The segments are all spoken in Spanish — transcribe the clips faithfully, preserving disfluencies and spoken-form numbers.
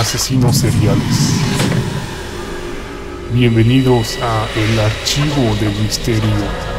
asesinos seriales. Bienvenidos a El Archivo del Misterio.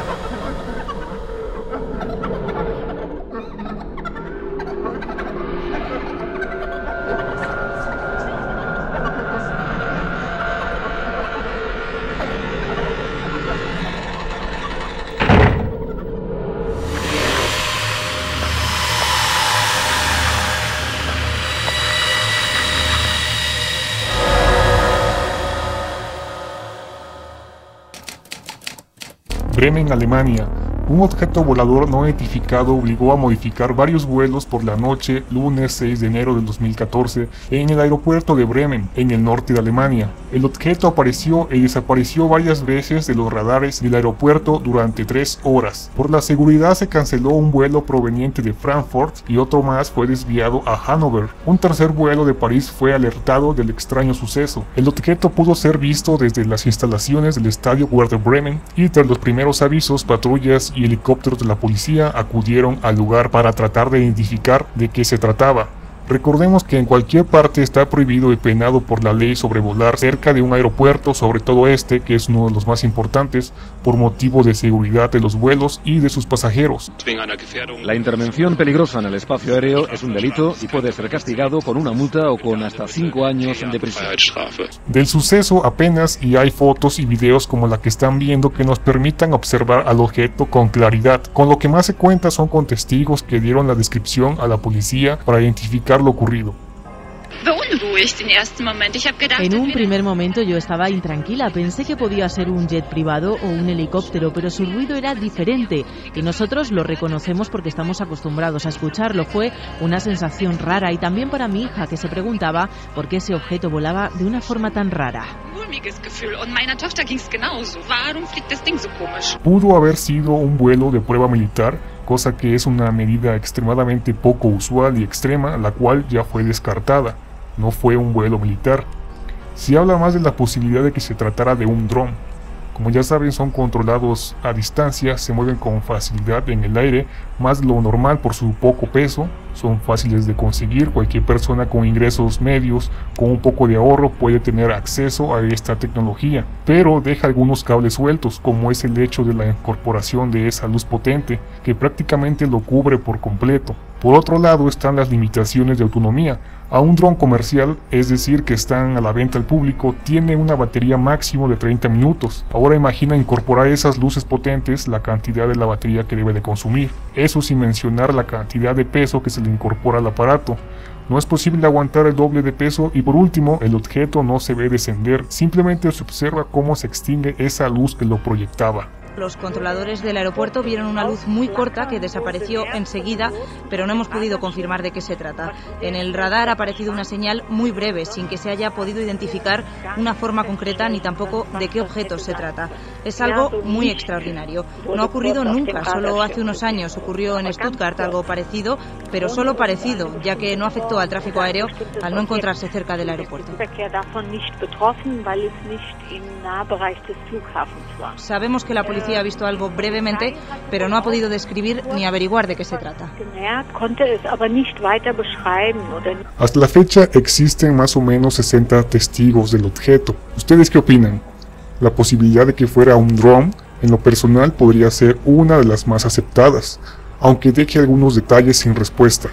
Bremen, Alemania. Un objeto volador no identificado obligó a modificar varios vuelos por la noche, lunes seis de enero del dos mil catorce, en el aeropuerto de Bremen, en el norte de Alemania. El objeto apareció y desapareció varias veces de los radares del aeropuerto durante tres horas. Por la seguridad se canceló un vuelo proveniente de Frankfurt y otro más fue desviado a Hannover. Un tercer vuelo de París fue alertado del extraño suceso. El objeto pudo ser visto desde las instalaciones del estadio Werder Bremen y tras los primeros avisos, patrullas y helicópteros de la policía acudieron al lugar para tratar de identificar de qué se trataba. Recordemos que en cualquier parte está prohibido y penado por la ley sobrevolar cerca de un aeropuerto, sobre todo este, que es uno de los más importantes, por motivo de seguridad de los vuelos y de sus pasajeros. La intervención peligrosa en el espacio aéreo es un delito y puede ser castigado con una multa o con hasta cinco años de prisión. Del suceso apenas y hay fotos y videos como la que están viendo que nos permitan observar al objeto con claridad. Con lo que más se cuenta son con testigos que dieron la descripción a la policía para identificar lo ocurrido. En un primer momento yo estaba intranquila, pensé que podía ser un jet privado o un helicóptero, pero su ruido era diferente y nosotros lo reconocemos porque estamos acostumbrados a escucharlo. Fue una sensación rara y también para mi hija, que se preguntaba por qué ese objeto volaba de una forma tan rara. Pudo haber sido un vuelo de prueba militar, cosa que es una medida extremadamente poco usual y extrema, la cual ya fue descartada. No fue un vuelo militar. Se habla más de la posibilidad de que se tratara de un dron. Como ya saben, son controlados a distancia, se mueven con facilidad en el aire, más de lo normal por su poco peso, son fáciles de conseguir. Cualquier persona con ingresos medios, con un poco de ahorro, puede tener acceso a esta tecnología, pero deja algunos cables sueltos, como es el hecho de la incorporación de esa luz potente, que prácticamente lo cubre por completo. Por otro lado están las limitaciones de autonomía. A un dron comercial, es decir, que están a la venta al público, tiene una batería máximo de treinta minutos. Ahora imagina incorporar esas luces potentes, la cantidad de la batería que debe de consumir. Eso sin mencionar la cantidad de peso que se le incorpora al aparato. No es posible aguantar el doble de peso y por último, el objeto no se ve descender, simplemente se observa cómo se extingue esa luz que lo proyectaba. Los controladores del aeropuerto vieron una luz muy corta que desapareció enseguida, pero no hemos podido confirmar de qué se trata. En el radar ha aparecido una señal muy breve, sin que se haya podido identificar una forma concreta ni tampoco de qué objeto se trata. Es algo muy extraordinario. No ha ocurrido nunca, solo hace unos años ocurrió en Stuttgart algo parecido, pero solo parecido, ya que no afectó al tráfico aéreo al no encontrarse cerca del aeropuerto. Sabemos que la policía ha visto algo brevemente, pero no ha podido describir ni averiguar de qué se trata. Hasta la fecha existen más o menos sesenta testigos del objeto. ¿Ustedes qué opinan? La posibilidad de que fuera un dron, en lo personal, podría ser una de las más aceptadas, aunque deje algunos detalles sin respuesta.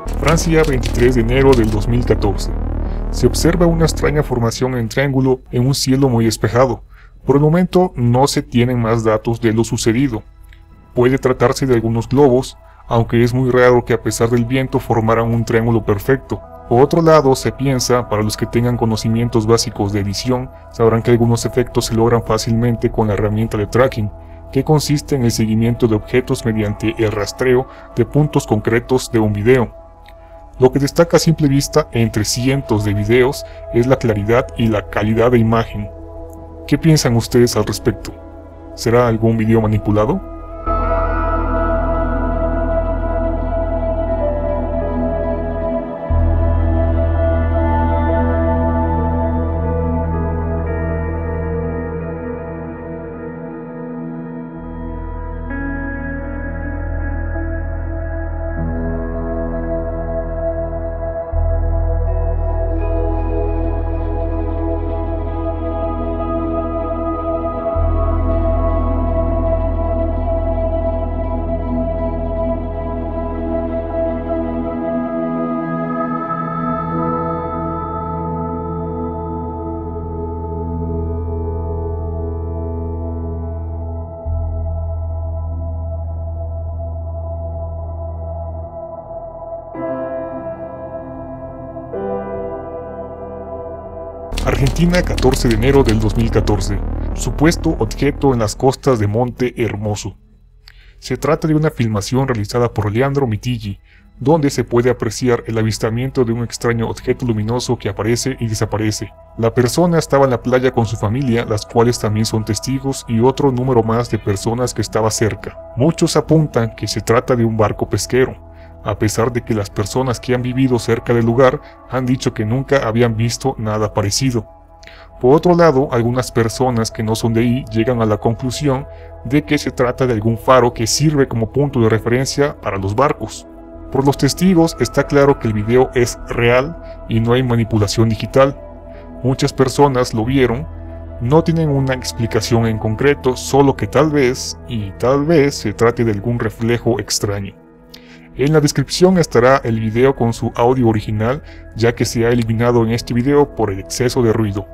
Francia, veintitrés de enero del dos mil catorce. Se observa una extraña formación en triángulo en un cielo muy despejado. Por el momento no se tienen más datos de lo sucedido. Puede tratarse de algunos globos, aunque es muy raro que a pesar del viento formaran un triángulo perfecto. Por otro lado, se piensa, para los que tengan conocimientos básicos de edición, sabrán que algunos efectos se logran fácilmente con la herramienta de tracking, que consiste en el seguimiento de objetos mediante el rastreo de puntos concretos de un video. Lo que destaca a simple vista entre cientos de videos es la claridad y la calidad de imagen. ¿Qué piensan ustedes al respecto? ¿Será algún video manipulado? Argentina, catorce de enero del dos mil catorce. Supuesto objeto en las costas de Monte Hermoso. Se trata de una filmación realizada por Leandro Mitigli, donde se puede apreciar el avistamiento de un extraño objeto luminoso que aparece y desaparece. La persona estaba en la playa con su familia, las cuales también son testigos, y otro número más de personas que estaba cerca. Muchos apuntan que se trata de un barco pesquero, a pesar de que las personas que han vivido cerca del lugar han dicho que nunca habían visto nada parecido. Por otro lado, algunas personas que no son de ahí llegan a la conclusión de que se trata de algún faro que sirve como punto de referencia para los barcos. Por los testigos está claro que el video es real y no hay manipulación digital. Muchas personas lo vieron, no tienen una explicación en concreto, solo que tal vez, y tal vez se trate de algún reflejo extraño. En la descripción estará el video con su audio original, ya que se ha eliminado en este video por el exceso de ruido.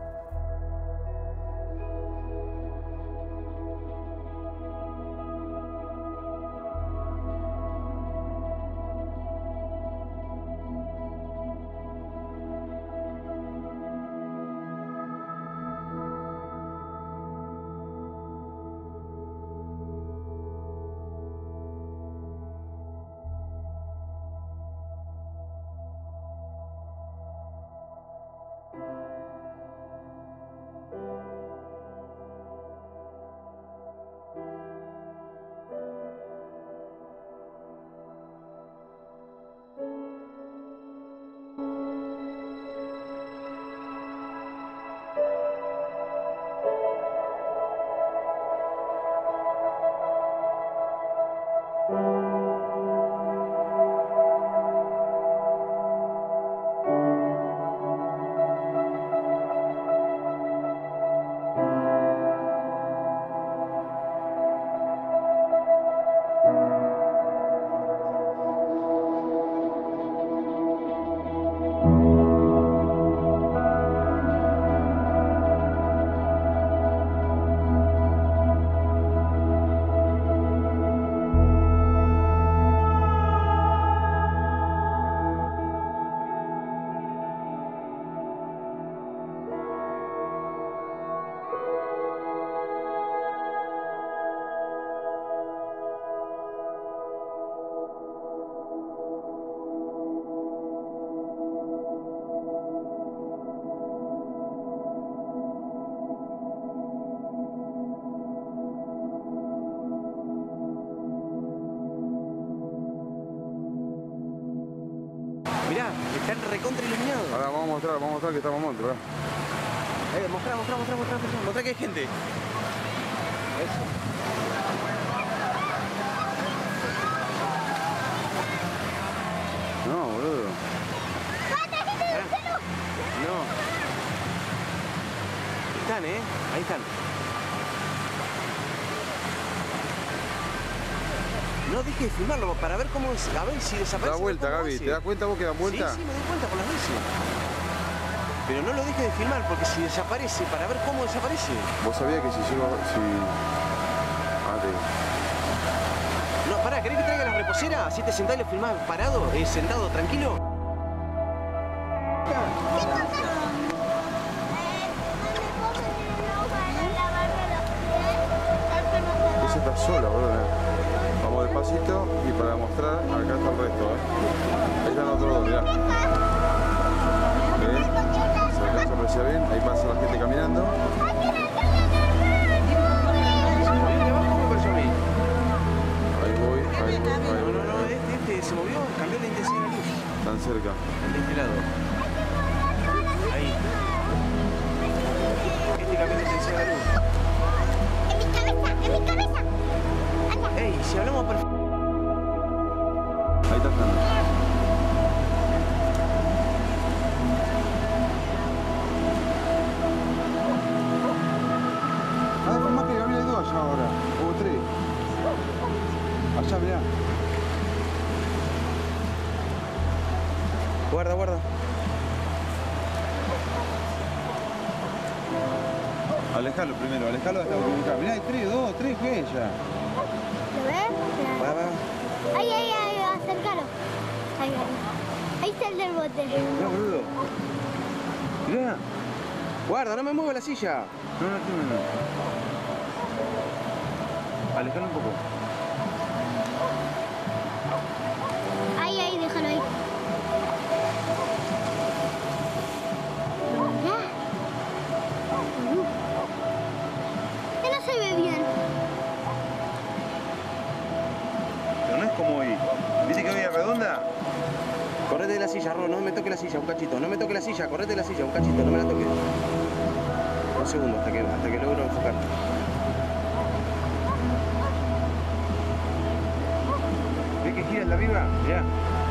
Mirá, están recontra iluminados. Ahora vamos a mostrar, vamos a mostrar que estamos monstruos. Eh, mostrá, mostrá, mostrá, mostrá, mostrá, mostrá que hay gente. Eso. No, boludo. No. Están, eh. Ahí están. No deje de filmarlo para ver cómo es, a ver si desaparece. Da vuelta, Gaby, ¿te das cuenta vos que dan vuelta? Sí, sí, me doy cuenta por las veces. Pero no lo deje de filmar porque si desaparece, para ver cómo desaparece. Vos sabías que si llego, si... Ah, te... No, pará, ¿querés que traiga la reposera? Así te sentás y lo filmás parado, eh, sentado, tranquilo. Esa está sola, boludo. Vamos despacito y para demostrar, acá está el resto, ¿eh? Ahí están los otros dos, mirá. ¿Ven? Se alcanza a apreciar bien, ahí pasa la gente caminando. Ahí voy, ahí voy, ahí No, voy. no, no, este, este se movió, cambió la intensidad de la luz. Tan cerca. El de este lado. Ahí. Este cambió la intensidad de la luz. En mi cabeza, en mi cabeza. Anda. Ey, si hablamos perfecto. Ahí está estando. Ah, por más que Gabriel hay dos allá ahora, o tres. Allá, mirá. Guarda, guarda. Alejalo primero, alejalo hasta comunicar. Mirá, hay tres, dos, tres, ¿qué es ya? ¿Lo ves? Va, va. Ahí, ahí, ahí, acércalo. Ahí, ahí. Ahí está el del bote. Mirá, boludo. Mirá. Guarda, no me mueva la silla. No, no, no, no. Alejalo un poco. Ahí, ahí, déjalo ahí. Mirá. Uh. Que no se ve bien. Pero no es como hoy. ¿Viste que hoy es redonda? Correte de la silla, Ro, no me toque la silla, un cachito. No me toque la silla, correte de la silla, un cachito, no me la toque. Un segundo hasta que, hasta que logro enfocar. ¿Ves que gira en la viva? Mirá.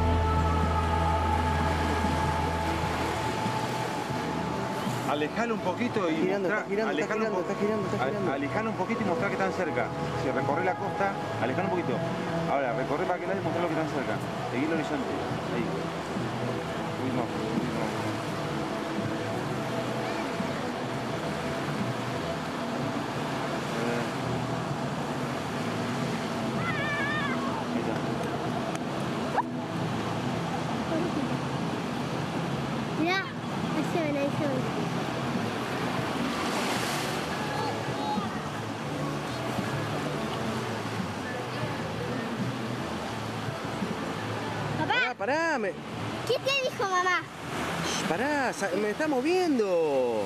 Alejalo un poquito y Girando, mostrá, está girando, está alejalo girando, un po- está girando, está a- girando. alejalo un poquito y mostrá que están cerca. Si recorre la costa, alejalo un poquito. Ahora, recorre para aquel lado y mostrá lo que están cerca. Seguí el horizonte. Ahí. Uy, no, uy, no. Eh. Ahí está. Mirá. Ahí se ven, ahí se ven. Pará, Papá, pará, me, ¿qué te dijo mamá? Shh, pará, sa- me está moviendo.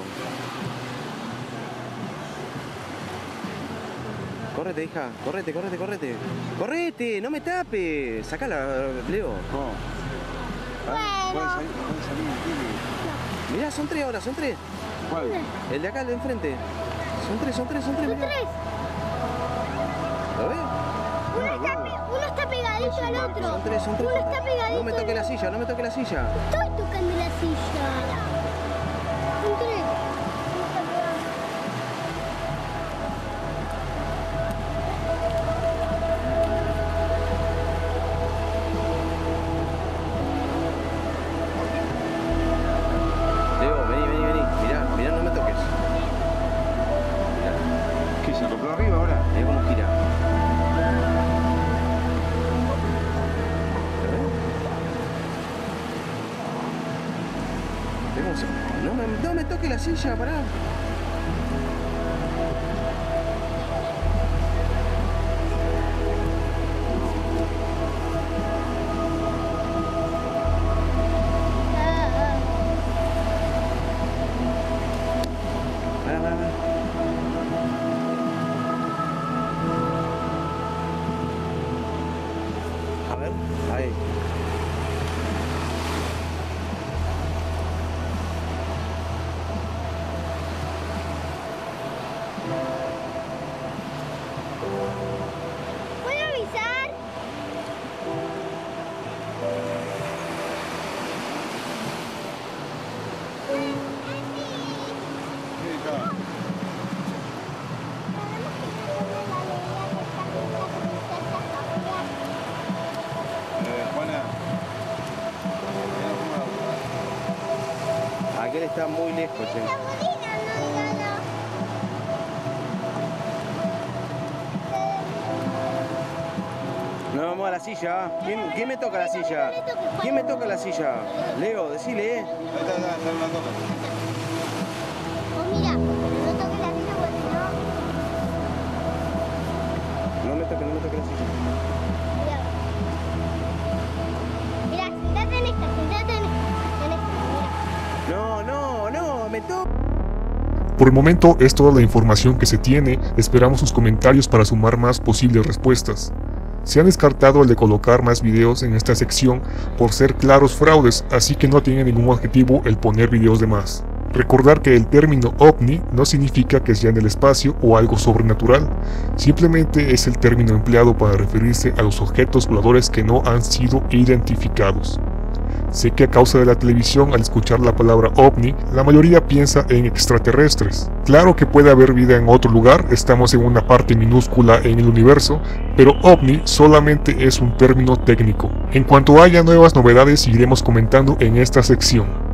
Correte, hija, correte, correte, correte. Correte, no me tapes. Sacala, Leo. ¿Cómo? Ah, Bueno. Pueden salir, pueden salir, Tili. Mirá, son tres ahora, son tres. ¿Cuál? El de acá, el de enfrente. Son tres, son tres, son tres. Son mirá. tres. ¿Lo ves? Uno está, pe- uno está pegadito al otro. Son tres, son tres. Uno está pegadito. No me toque al la otro. silla, no me toque la silla. Estoy tocando la silla. Son tres. Leo, vení, vení, vení. Mirá, mirá, no me toques. Mirá, ¿Qué se acopló arriba ahora? mirá cómo gira. ¿Lo ves? ¿Ves cómo se- No me, no me toque la silla, pará. Pará, pará, pará. A ver, ahí. ¿Puedo avisar? Sí, está. Sabemos que tiene la alegría de estar juntas con ustedes hasta está muy lejos, che. Nos vamos a la silla. ¿Quién, ¿Quién me toca la silla? ¿Quién me toca la silla? Leo, decile. O mira, no toques la silla porque no. No me toque, no me toque la silla. Mira, mira, sentate en esta, sentate en esta, en esta, mira. No, no, no, me toca. Por el momento es toda la información que se tiene, esperamos sus comentarios para sumar más posibles respuestas. Se han descartado el de colocar más videos en esta sección por ser claros fraudes, así que no tiene ningún objetivo el poner videos de más. Recordar que el término ovni no significa que sea en el espacio o algo sobrenatural, simplemente es el término empleado para referirse a los objetos voladores que no han sido identificados. Sé que a causa de la televisión, al escuchar la palabra ovni, la mayoría piensa en extraterrestres. Claro que puede haber vida en otro lugar, estamos en una parte minúscula en el universo, pero ovni solamente es un término técnico. En cuanto haya nuevas novedades, seguiremos comentando en esta sección.